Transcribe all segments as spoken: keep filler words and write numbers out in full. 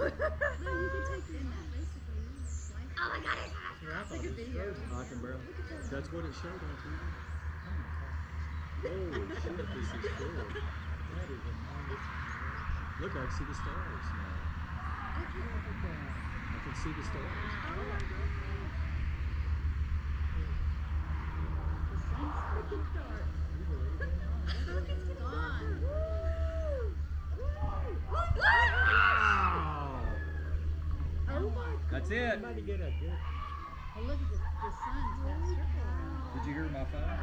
you can take your basically. Oh my God! It's like a video. I can barely. That's what it showed on T V. Holy shit! This is cool. That is amazing. Look, I can see the stars now. I can see the stars. Oh my God. The sun's freaking dark. Look, it's gone. Wow! Oh my God. That's it. Somebody get a good. Oh, look at the, the sun's got a circle around. Did you hear my phone?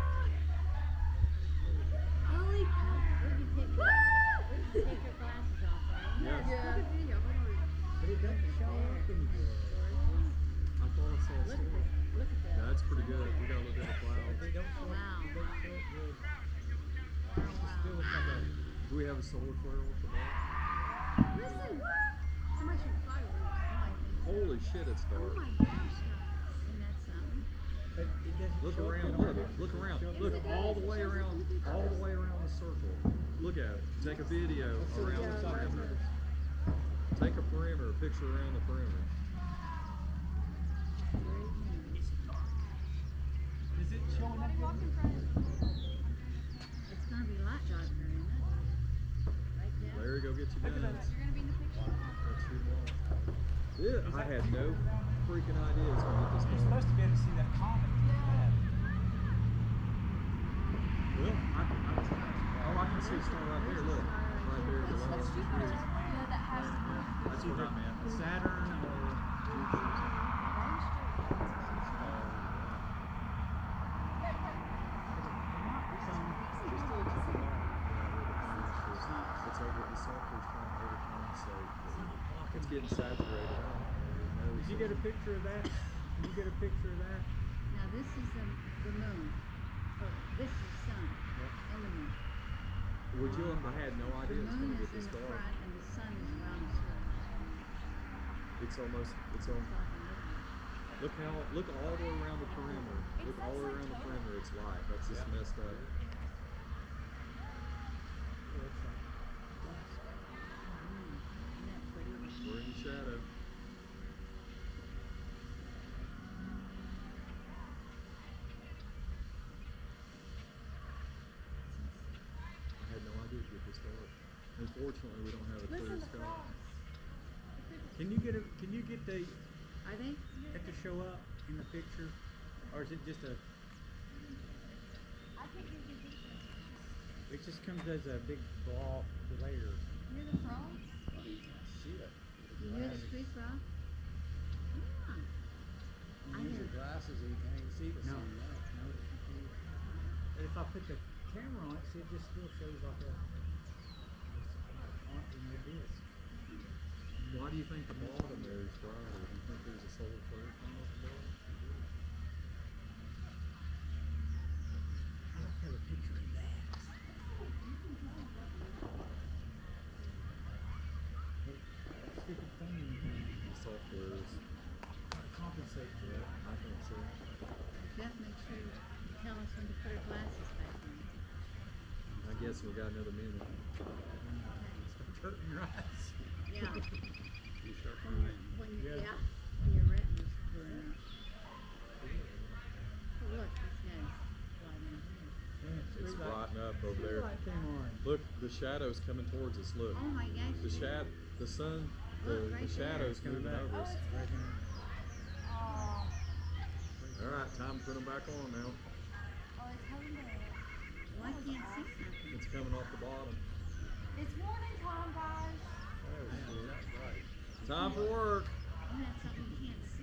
Holy cow. We can take, your, we can take your glasses off, right? Yes. Yeah. Look at the video. Hold on. But it doesn't show up in here. I thought I saw a Look at storm. this. Look at that. That's pretty good. We got a little bit of clouds. They don't show Wow. They don't show it good. It still looks like a. Do we have a solar flare off the bottom? Listen. Somebody should fireworks. Holy shit, it's Oh dark. my gosh, guys. Isn't that something? But it doesn't Look show around, up look, in here. look around, Show up look in here. all the way around, all the way around the circle. Look at it. Take a video around the perimeter. Take a perimeter, a picture around the perimeter. Is it showing up? It's going to be light darker, isn't it? Right there. Larry, go get your guns. You're going to be in the picture. Let's shoot them all. Yeah, I had no freaking idea it's gonna get this You're dark. supposed to be able to see that comet. Well, I, I, oh, I can see a star right there. Look, right there below us. That's what I meant. Saturn or It's over the software's trying to overcompensate. It's getting saturated. Did you get a picture of that? Did you get a picture of that? Now this is the, the moon. Oh, this is the sun and the moon. Would you have, I had no The idea it's moon going to is get in this the dark. front and the sun is around the circle. It's almost, it's That's on. all I can look at. Look how, look all the way around the perimeter. Look all the way around the perimeter. It's light. That's just messed up. Isn't that pretty? We're in the shadow. I had no idea it'd get this dark. Unfortunately, we don't have a clear sky. Can you get a? Can you get the? Are they? Have to show up in the picture, or is it just a? It just comes as a big ball layer. Hear the frogs? See it. You hear the street frog? Yeah. I Use your hear. glasses and you can't even see the No. sun. No. But if I put the camera on it, see, it just still shows like a. On in the disc. Why do you think the bottom there is brighter? Do you think there's a solar flare coming off the bottom? I have a picture of that. Stupid thing. The software is, How to compensate for yeah, that. I can't see. Jeff, make sure you tell us when to put our glasses back on. I guess we got another minute. Start hurting your eyes. Yeah. You start When, you- when, you- Yeah. yeah. When your retina's burning. Oh, look, this guy's flying in here. Yeah, It's street light- brighting up over street there. light came on. Look, the shadow's coming towards us. Look. Oh my gosh. The shad, the sun, the, Look, right the shadow's there. moving over us. Right here. All right, time to put them back on now. Well, I can't see something. It's coming off the bottom. It's morning time, guys. Oh, shit. Time for work. You have something you can't